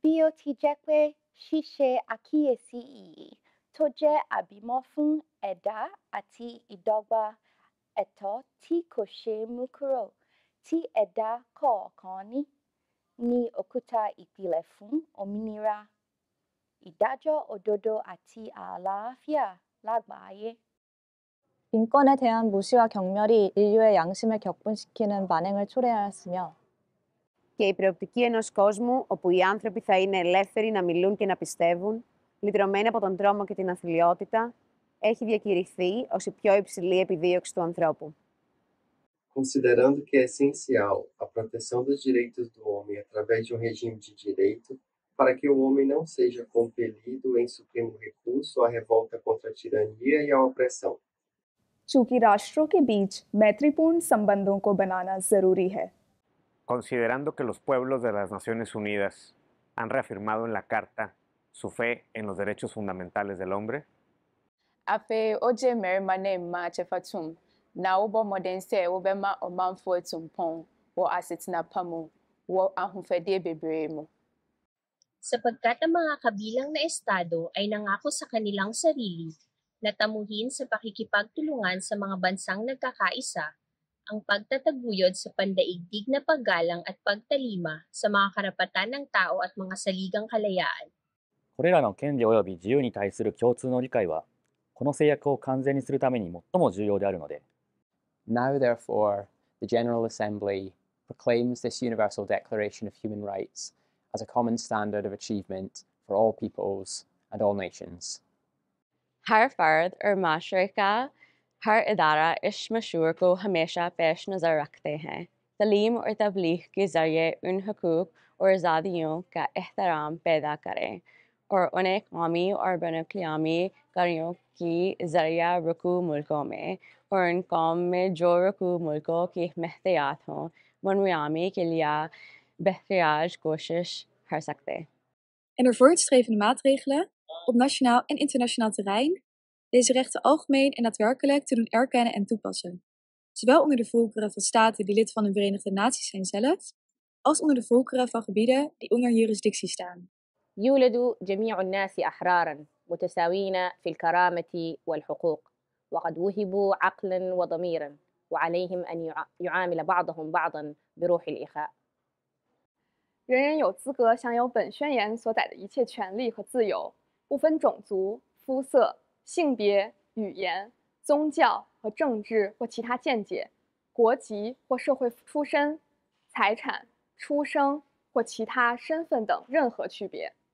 Bí ó ti jẹ́ pé ṣíṣe àkíyèsí iyì tó jẹ́ àbímọ fún ẹ̀dá àti ìdọ́gba ẹ̀tọ́ tí kò ṣeé mú kúrò tí ẹ̀dá kọ̀ọ̀kan ní òkúta ìpìlẹ̀ fún òmìnira, ìdájọ́ òdodo àti àlàáfíà lágbàáyé. 인권에 대한 무시와 경멸이 인류의 양심을 격분시키는 만행을 초래하였으며 Και η προοπτική ενός κόσμου όπου οι άνθρωποι θα είναι ελεύθεροι να μιλούν και να πιστεύουν, λυτρωμένοι από τον τρόμο και την αθλιότητα, έχει διακηρυχθεί ως η πιο υψηλή επιδίωξη του ανθρώπου. Considerando que é essencial a proteção dos direitos do homem através de regime de direito, para que o homem não seja compelido em supremo recurso à revolta contra a tirania e à opressão. चूंकि राष्ट्रों के बीच मैत्रीपूर्ण संबंधों को बनाना जरूरी है. Considerando que los pueblos de las Naciones Unidas han reafirmado en la Carta su fe en los derechos fundamentales del hombre, afe oje merimane ma chefatum na ubo modense ubema omanfo etumpon wo asetina pamu wo ahunfede bebree mo. Sapagkat ang mga kabilang na estado ay nangako sa kanilang sarili na tamuhin sa pakikipagtulungan sa mga bansang nagkakaisa ang pagtataguyod sa pandaigdig na paggalang at pagtalima sa mga karapatan ng tao at mga saligang kalayaan. これらの権利及び自由に対する共通の理解は、この制約を完全にするために最も重要であるので。 Now, therefore, the General Assembly proclaims this Universal Declaration of Human Rights as a common standard of achievement for all peoples and all nations. हर फर्द और माशरे का हर इदारा इस मशहूर को हमेशा पेश नज़र रखते हैं। तालीम और तबलीग के ज़रिए उन हकूक़ और आज़ादियों का एहतराम पैदा करें और उन्हें कौमी और बैनुल-अक़वामी कार्यों की ज़रिया रुकू मुल्कों में और उन कौम में जो रुकू मुल्कों की महतियात हों मनवामी के लिए बेहतरीन कोशिश कर सकते हैं. En door voortstrevende maatregelen op nationaal en internationaal terrein deze rechten algemeen en daadwerkelijk te doen erkennen en toepassen. Zowel onder de volkeren van staten die lid van de Verenigde Naties zijn zelf, als onder de volkeren van gebieden die onder jurisdictie staan. يولد جميع الناس أحرارا متساوين في الكرامة والحقوق وقد وهبوا عقلا وضميرا وعليهم أن يعامل بعضهم بعضا بروح الإخاء. 人人有资格享有本宣言所载的一切权利和自由，不分种族、肤色、性别、语言、宗教和政治或其他见解、国籍或社会出身、财产、出生或其他身份等任何区别。